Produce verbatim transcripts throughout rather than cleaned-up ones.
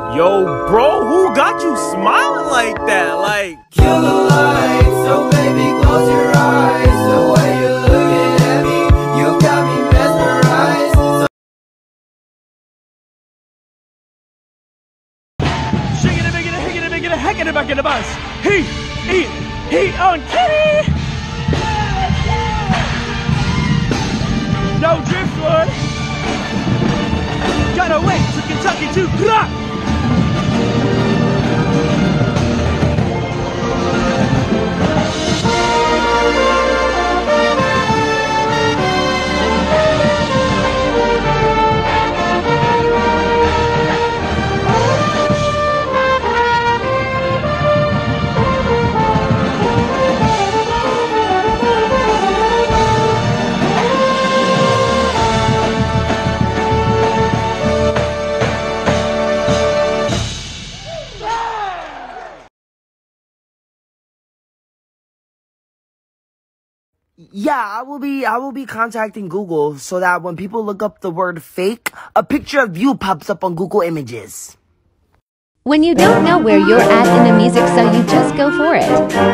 Yo, bro, who got you smiling like that? Like, kill the lights, so baby, close your eyes. The way you're looking at me, you got me mesmerized. shaking it, making it, hacking it, making it, hacking it back in the bus. Heat, heat, heat on Kitty. No driftwood. Gotta wait to Kentucky to clock. Yeah, I will be I will be contacting Google so that when people look up the word fake, a picture of you pops up on Google Images. When you don't know where you're at in the music, so you just go for it.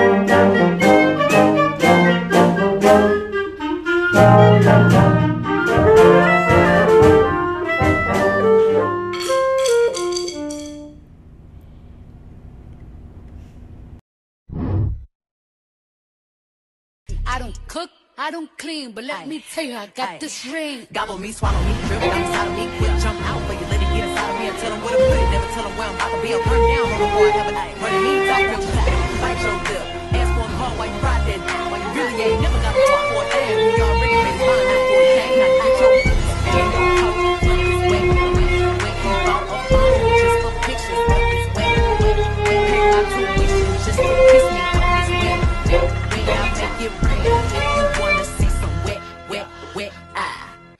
I don't cook, I don't clean, but let Aye. me tell you, I got Aye. this ring. Gobble me, swallow me, dribble down inside of me, quick jump out for you, let it get inside of me and tell them where to put it, never tell them where I'm about to be. I'll burn down on the boy, have a night. Running me, talk real flat, bite your lip, ask for the heart while you ride that dick, while you really ain't never got a talk for a damn. You already made his mind up for a can't not get your and your coat, when it's wet, wet, wet, you bought a phone just for pictures, but it's wet, wet, wet, pay my tuition just to kiss me on this wet, wet, when I make it rain, if you wanna see some wet, wet, wet, ah.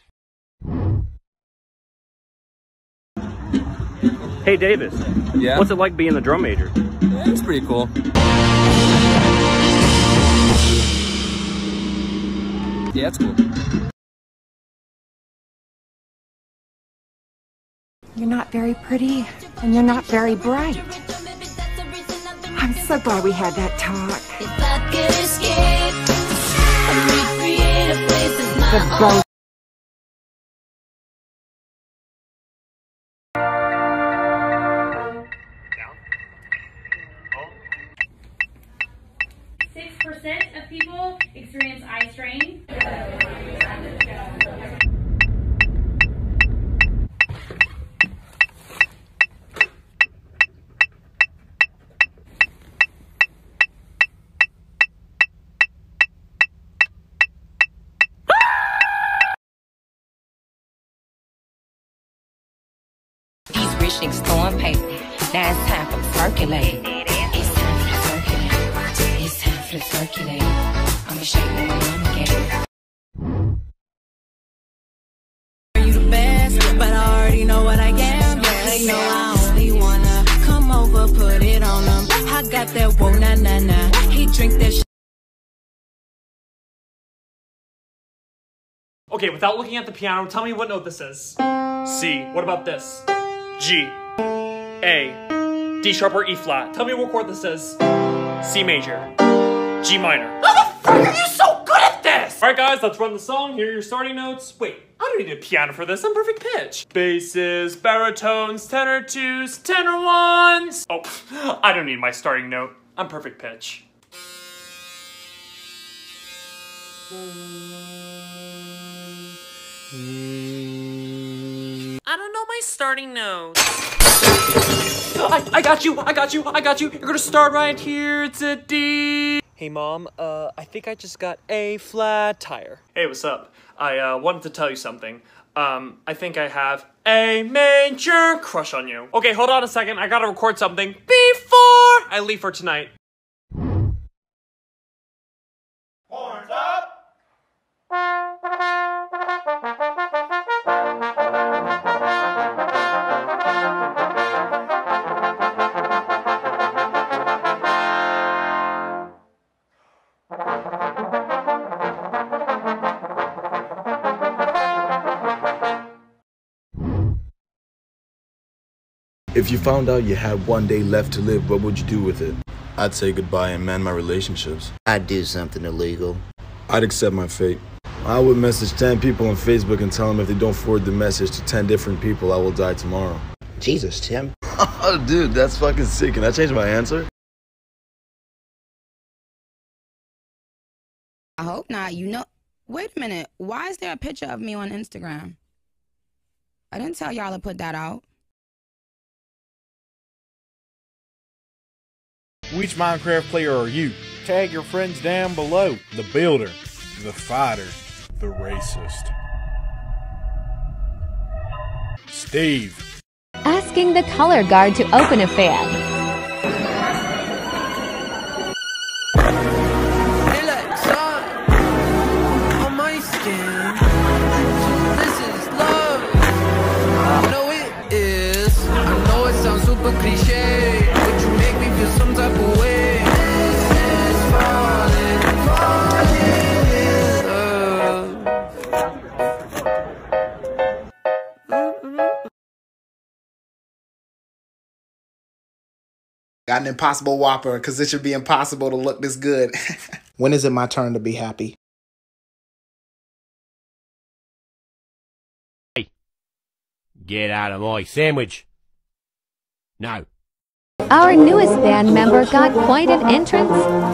Hey, Davis. Yeah? What's it like being the drum major? It's pretty cool. Yeah, it's cool. You're not very pretty, and you're not very bright. I'm so glad we had that talk. If I could escape and recreate a place of my The own. Six percent of people experience eye strain. These rich niggas throwing paper. Now it's time for the circulate. It's time for the circulate. It's time for the circulate. I'ma show you what my mama gave. You the best, but I already know what I am. Yeah, they know I only wanna come over, put it on them. I got that whoa na na na. He drink that shit. Okay, without looking at the piano, tell me what note this is. C. What about this? G. A. D sharp or E flat. Tell me what chord this is. C major. G minor. How the fuck are you so good at this? Alright guys, let's run the song. Here are your starting notes. Wait, I don't need a piano for this. I'm perfect pitch. Basses, baritones, tenor twos, tenor ones. Oh, I don't need my starting note. I'm perfect pitch. I don't know my starting notes. I, I got you, I got you, I got you. You're gonna start right here, it's a D. Hey mom, uh, I think I just got a flat tire. Hey, what's up? I uh, wanted to tell you something. Um, I think I have a major crush on you. Okay, hold on a second, I gotta record something before I leave for tonight. Horns up! If you found out you had one day left to live, what would you do with it? I'd say goodbye and mend my relationships. I'd do something illegal. I'd accept my fate. I would message ten people on Facebook and tell them if they don't forward the message to ten different people, I will die tomorrow. Jesus, Tim. Oh, dude, that's fucking sick. Can I change my answer? I hope not. You know, wait a minute. Why is there a picture of me on Instagram? I didn't tell y'all to put that out. Which Minecraft player are you? Tag your friends down below. The builder, the fighter, the racist. Steve. Asking the color guard to open a fan. On my skin. This is love. I know it is. I know it sounds super cliche, but you make me feel some type of way. This is falling, falling in love. Got an impossible whopper, because it should be impossible to look this good. When is it my turn to be happy? Hey, get out of my sandwich. No. Our newest band member got quite an entrance.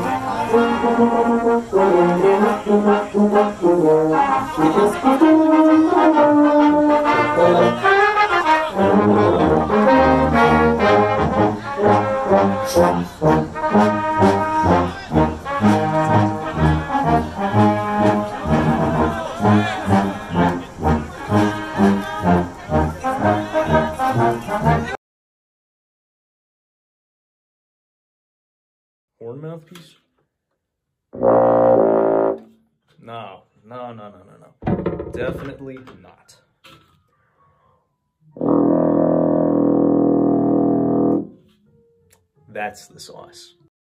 Horn mouthpiece? No, no, no, no, no, no. Definitely not. That's the sauce.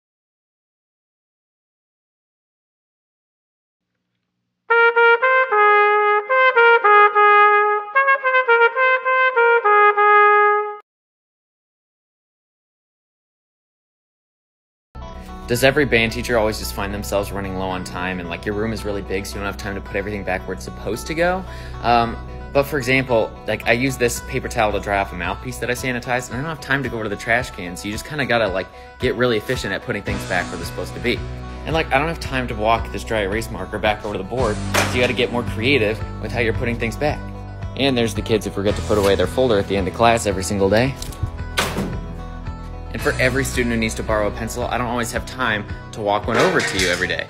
Does every band teacher always just find themselves running low on time and like your room is really big so you don't have time to put everything back where it's supposed to go? Um, but for example, like I use this paper towel to dry off a mouthpiece that I sanitize and I don't have time to go to the trash can, so you just kind of gotta like get really efficient at putting things back where they're supposed to be. And like I don't have time to walk this dry erase marker back over to the board, so you gotta get more creative with how you're putting things back. And there's the kids who forget to put away their folder at the end of class every single day. And for every student who needs to borrow a pencil, I don't always have time to walk one over to you every day.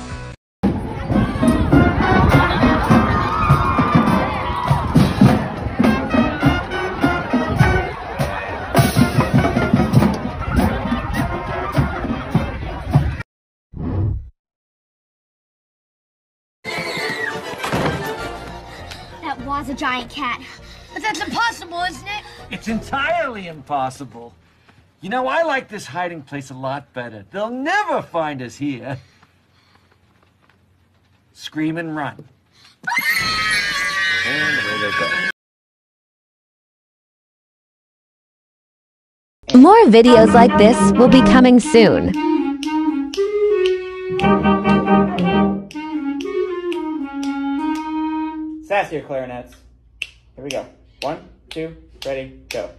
That was a giant cat. But that's impossible, isn't it? It's entirely impossible. You know, I like this hiding place a lot better. They'll never find us here. Scream and run. And away they go. More videos like this will be coming soon. Sassier clarinets. Here we go. One, two, ready, go.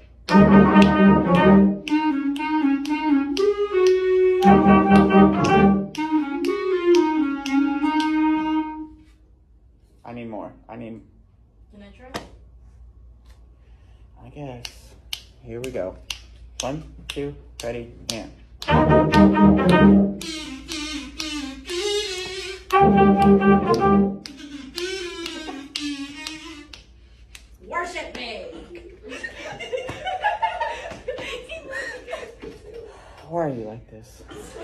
I need more. I need... Can I try? I guess. Here we go. One, two, ready, and... Worship me! Why are you like this?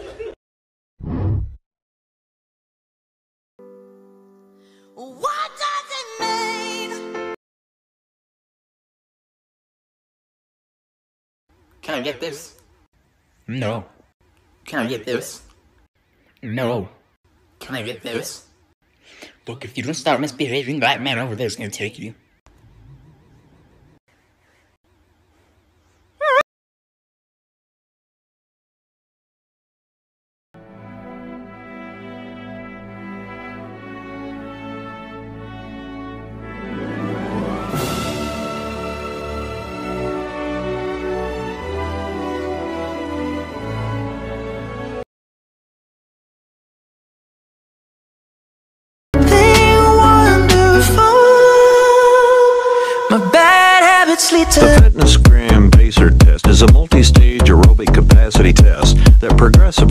What does it mean? Can I get this? No. Can I get this? No. Can I get this? Look, if you don't stop misbehaving, that man over there is gonna take you.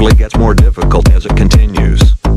progressively gets more difficult as it continues.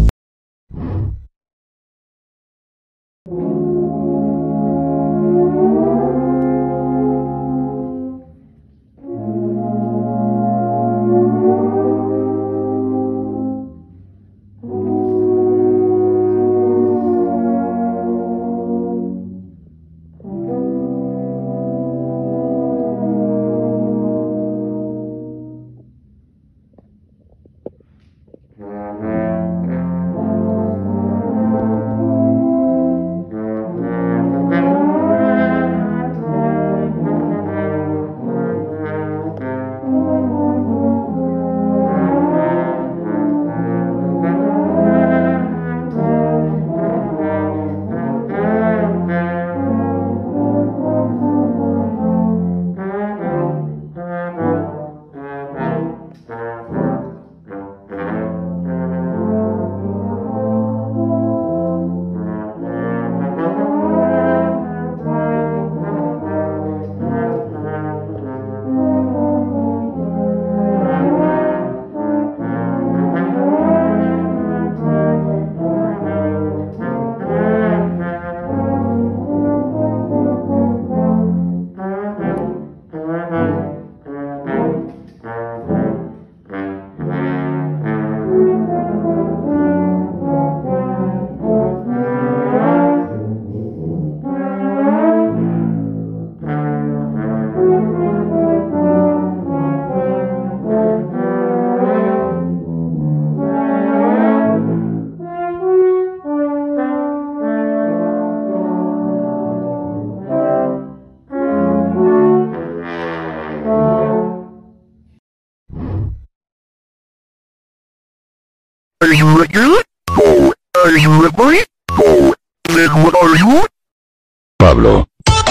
Are you regular? No. Are you regular? No. Then what are you? Pablo.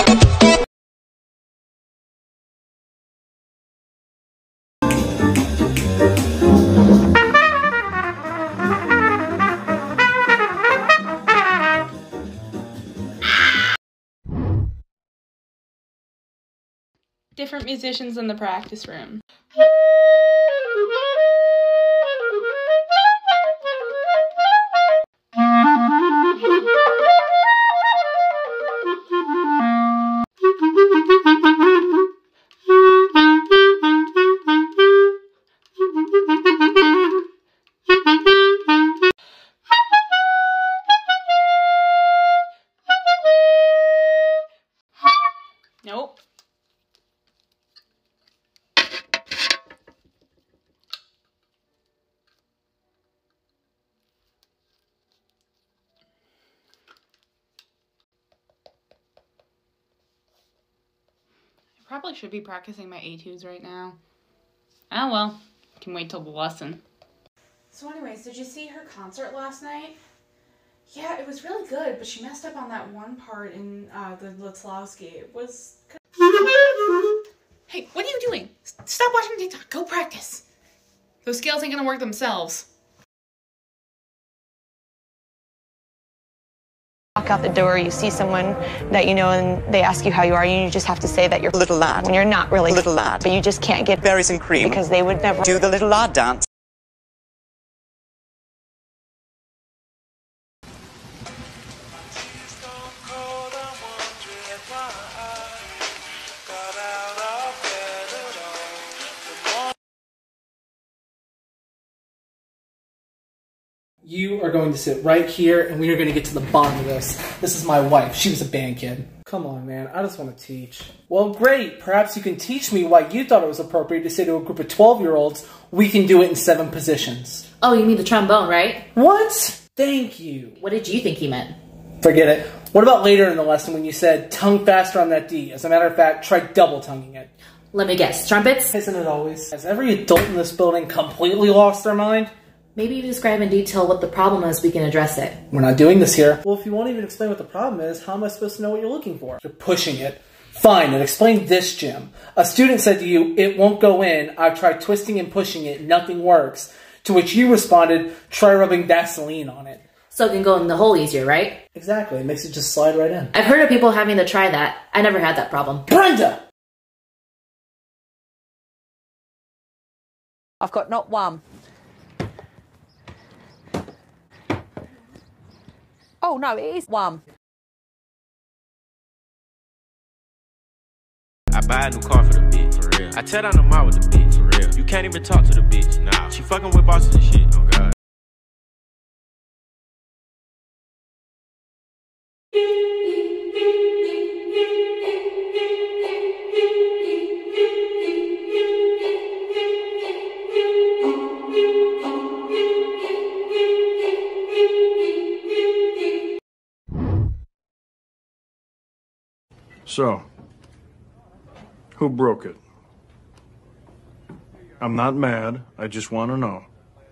Different musicians in the practice room. Nope. I probably should be practicing my etudes right now. Oh well, can wait till the lesson. So anyways, did you see her concert last night? Yeah, it was really good, but she messed up on that one part in uh, the Lutzlowski. It was... Hey, what are you doing? S- Stop watching TikTok. Go practice. Those scales ain't gonna work themselves. Walk out the door, you see someone that you know and they ask you how you are, and you just have to say that you're a little lad when you're not really Little lad. but you just can't get Berries and cream. because they would never Do the little lad dance. You are going to sit right here, and we are going to get to the bottom of this. This is my wife. She was a band kid. Come on, man. I just want to teach. Well, great. Perhaps you can teach me why you thought it was appropriate to say to a group of twelve-year-olds, we can do it in seven positions. Oh, you mean the trombone, right? What? Thank you. What did you think he meant? Forget it. What about later in the lesson when you said, tongue faster on that D? As a matter of fact, try double-tonguing it. Let me guess. Trumpets? Isn't it always? Has every adult in this building completely lost their mind? Maybe you describe in detail what the problem is, we can address it. We're not doing this here. Well, if you won't even explain what the problem is, how am I supposed to know what you're looking for? You're pushing it. Fine, and explain this, Jim. A student said to you, it won't go in. I've tried twisting and pushing it. Nothing works. To which you responded, try rubbing Vaseline on it. So it can go in the hole easier, right? Exactly. It makes it just slide right in. I've heard of people having to try that. I never had that problem. Brenda! I've got not one, Oh no, it is one. I buy a new car for the bitch. For real. I tear down the mall with the bitch. For real. You can't even talk to the bitch. Nah. She fucking with bosses and shit. Oh God. So, who broke it? I'm not mad. I just want to know.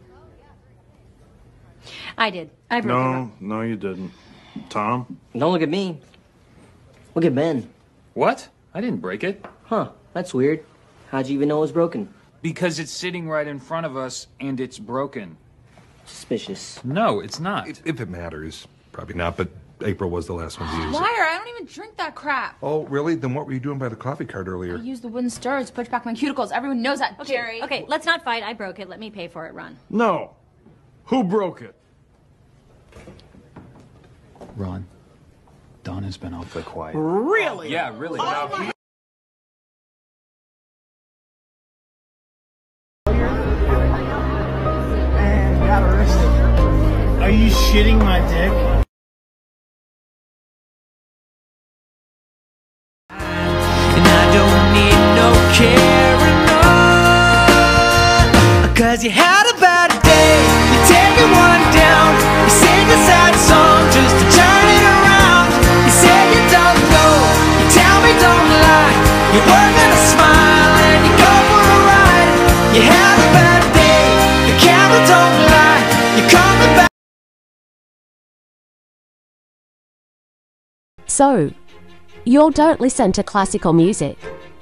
I did. I broke it. No, no, you didn't. Tom? Don't look at me. Look at Ben. What? I didn't break it. Huh, that's weird. How'd you even know it was broken? Because it's sitting right in front of us and it's broken. Suspicious. No, it's not. If, if it matters. Probably not, but April was the last one to use it. Liar, I don't even drink that crap. Oh, really? Then what were you doing by the coffee cart earlier? I used the wooden stirrer to push back my cuticles. Everyone knows that, Okay, Jerry. okay, let's not fight. I broke it. Let me pay for it, Ron. No. Who broke it? Ron, Don has been awfully quiet. Really? Yeah, really. Oh, my- Are you shitting my dick? And I don't need no caring on, cause you had a bad day. You're taking one down. You sing a sad song just to turn it around. You say you don't know. You tell me don't lie. You were gonna smile and you go for a ride. You had a bad day. The camera don't lie. You're coming back. So, you don't listen to classical music.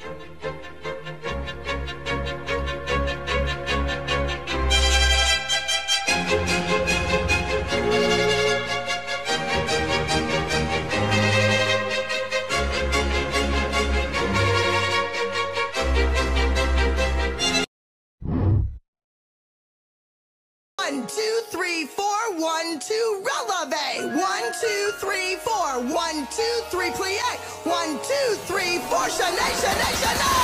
One, two, three, four, one, two, releve. One, two, three, four, one, two, three, plie. One, two, three, four, Shanae, Shanae, Shanae.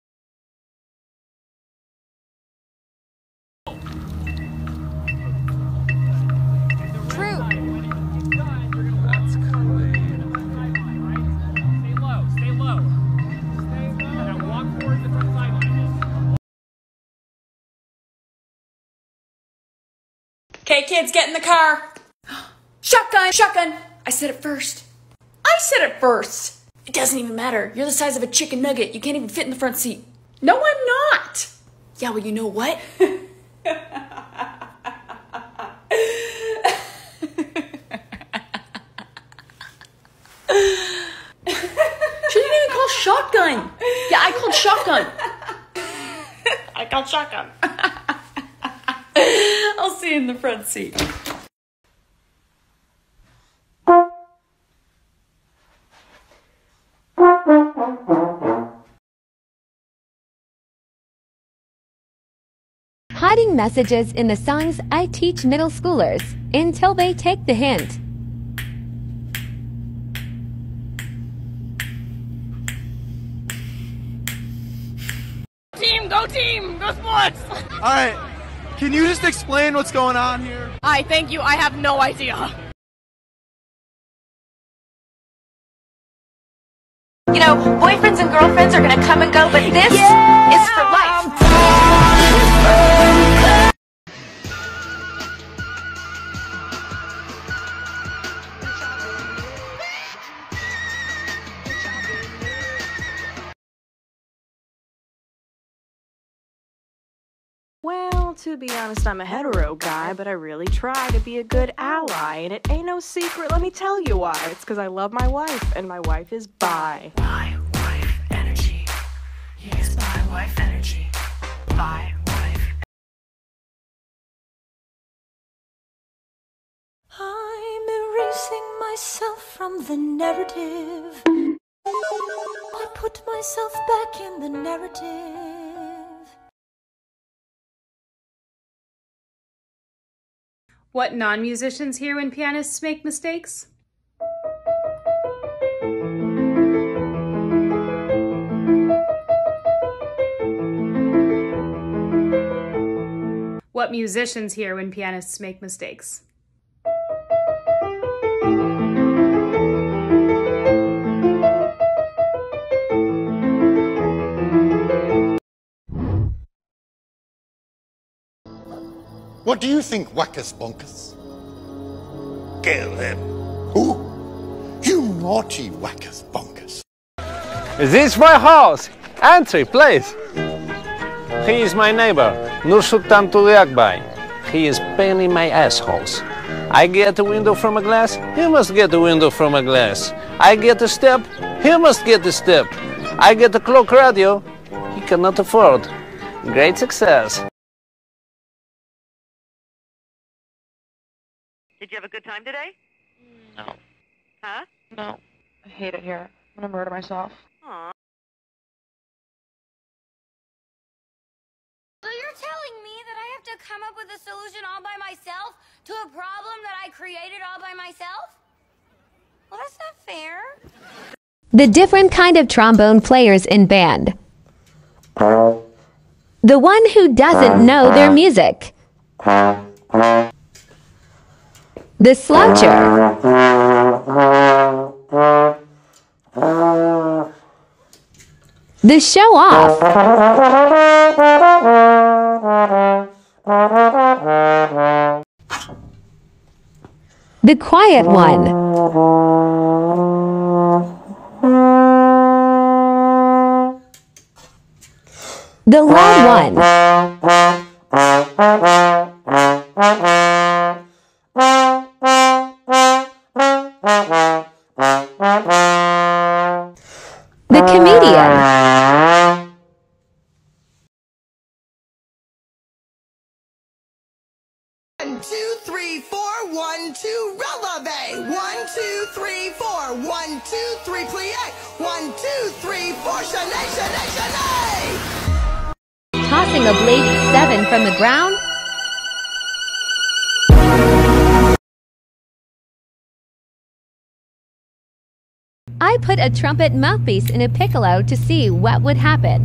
Okay, kids, get in the car. Shotgun, shotgun. I said it first. I said it first. It doesn't even matter. You're the size of a chicken nugget. You can't even fit in the front seat. No, I'm not. Yeah, well, you know what? She didn't even call shotgun. Yeah, I called shotgun. I called shotgun. I'll see you in the front seat. Hiding messages in the songs I teach middle schoolers until they take the hint. Team, go team, go sports! Alright, can you just explain what's going on here? I thank you, I have no idea. You know, boyfriends and girlfriends are gonna come and go, but this is for life. Well, to be honest, I'm a hetero guy, but I really try to be a good ally, and it ain't no secret, let me tell you why. It's because I love my wife, and my wife is bi. My wife energy. Yes, my wife energy. My wife. I'm erasing myself from the narrative. I put myself back in the narrative. What non-musicians hear when pianists make mistakes? What musicians hear when pianists make mistakes? What do you think, Wackus Bonkus? Kill him. Who? You naughty Wackus Bonkus. This is my house. Entry, please. He is my neighbor, Nur Sultan Tuliakbay. He is paining my assholes. I get a window from a glass, he must get a window from a glass. I get a step, he must get a step. I get a clock radio, he cannot afford. Great success. Did you have a good time today? No. Huh? No. I hate it here. I'm gonna murder myself. Aw. So you're telling me that I have to come up with a solution all by myself to a problem that I created all by myself? Well, that's not fair. The different kind of trombone players in band. The one who doesn't know their music. The sloucher. The show off. The quiet one. The loud one. The comedian. One, two, three, four, one, two, releve. One, two, three, four, one, two, three, plie. One, two, three, four, chalet, chalet, chalet. Tossing a blade seven from the ground. I put a trumpet mouthpiece in a piccolo to see what would happen.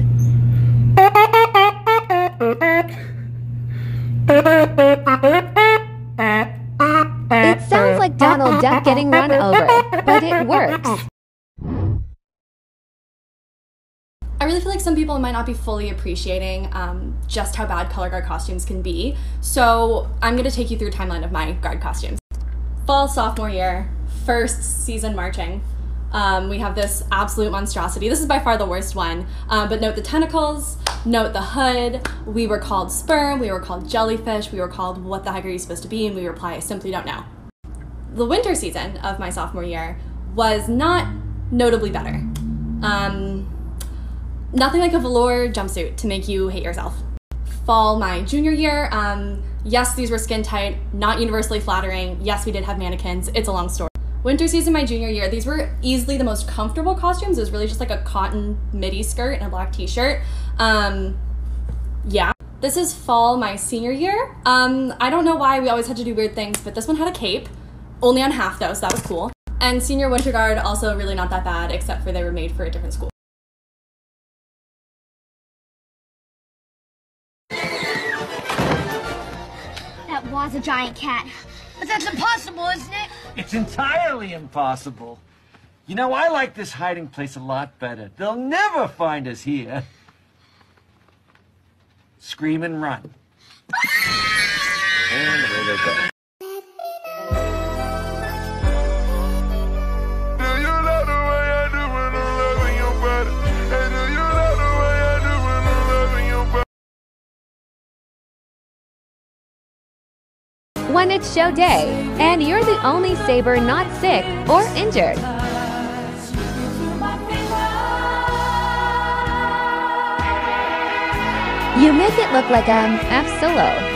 It sounds like Donald Duck getting run over, but it works. I really feel like some people might not be fully appreciating um, just how bad color guard costumes can be. So I'm going to take you through a timeline of my guard costumes. Fall sophomore year, first season marching. Um, we have this absolute monstrosity. This is by far the worst one, um, but note the tentacles, note the hood. We were called sperm, we were called jellyfish, we were called what the heck are you supposed to be, and we reply, I simply don't know. The winter season of my sophomore year was not notably better. Um, nothing like a velour jumpsuit to make you hate yourself. Fall my junior year, um, yes, these were skin tight, not universally flattering. Yes, we did have mannequins. It's a long story. Winter season my junior year, these were easily the most comfortable costumes. It was really just like a cotton midi skirt and a black t-shirt. Um, yeah. This is fall my senior year. Um, I don't know why we always had to do weird things, but this one had a cape. Only on half though, so that was cool. And senior winter guard, also really not that bad, except for they were made for a different school. That was a giant cat. But that's impossible, isn't it? It's entirely impossible. You know, I like this hiding place a lot better. They'll never find us here. Scream and run. And there they go. When it's show day, and you're the only saber not sick or injured. You make it look like a F solo.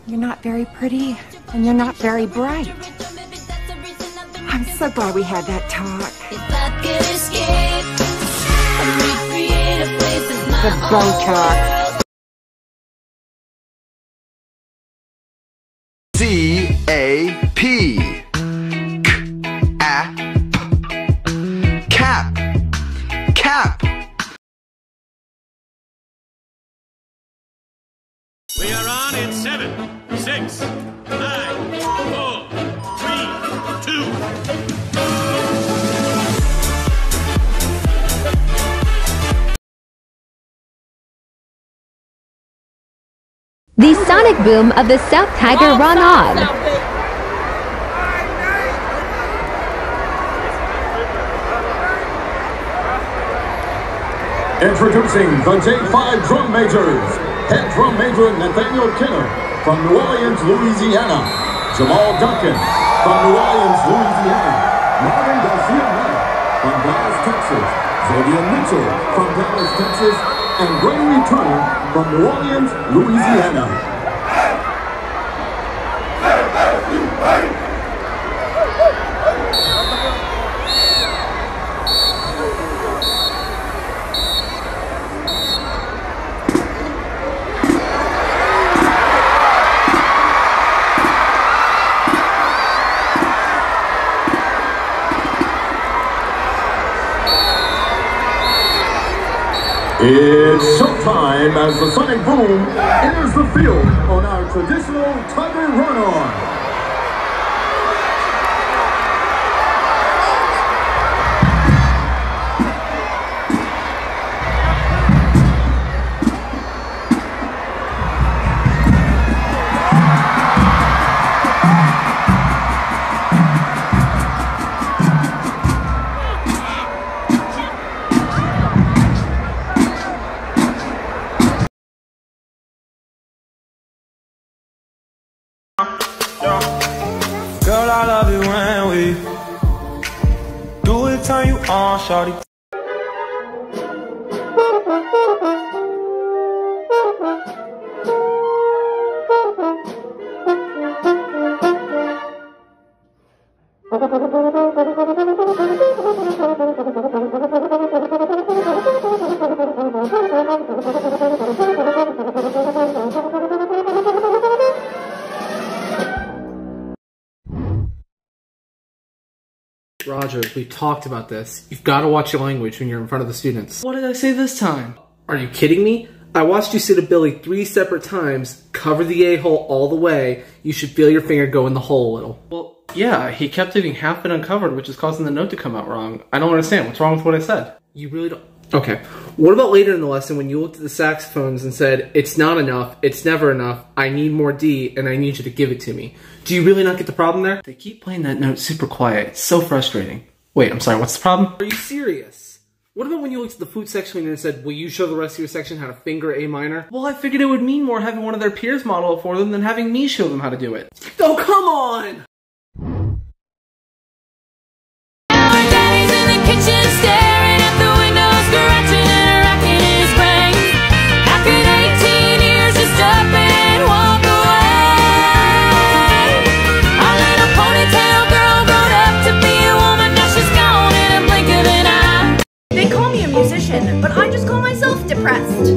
You're not very pretty, and you're not very bright. I'm so glad we had that talk. The Botox. C A P. Cap. Cap. Cap. We are on in seven, six, nine, four, three, two. The sonic boom of the South Tiger run on. Introducing the J five Drum Majors. Head Drum Major Nathaniel Kinner from New Orleans, Louisiana. Jamal Duncan from New Orleans, Louisiana. Marvin Garcia from Dallas, Texas. Xavier Mitchell from Dallas, Texas. And Gregory Turner from New Orleans, Louisiana. It's showtime as the sonic boom enters the field on our traditional Tiger Run-On. Girl, I love it when we do it, turn you on, shorty. Roger, we've talked about this. You've got to watch your language when you're in front of the students. What did I say this time? Are you kidding me? I watched you sit a Billy three separate times, cover the a-hole all the way. You should feel your finger go in the hole a little. Well, yeah, he kept leaving half it uncovered, which is causing the note to come out wrong. I don't understand. What's wrong with what I said? You really don't... Okay. What about later in the lesson when you looked at the saxophones and said, it's not enough, it's never enough, I need more D, and I need you to give it to me? Do you really not get the problem there? They keep playing that note super quiet. It's so frustrating. Wait, I'm sorry, what's the problem? Are you serious? What about when you looked at the flute section and it said, will you show the rest of your section how to finger A minor? Well, I figured it would mean more having one of their peers model it for them than having me show them how to do it. Oh, come on! But I just call myself depressed.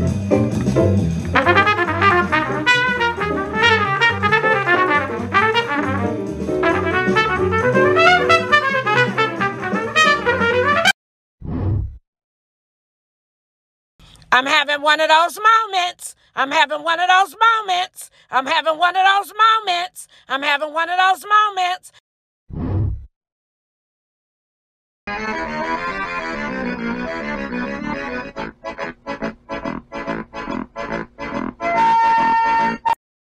I'm having one of those moments. I'm having one of those moments. I'm having one of those moments. I'm having one of those moments.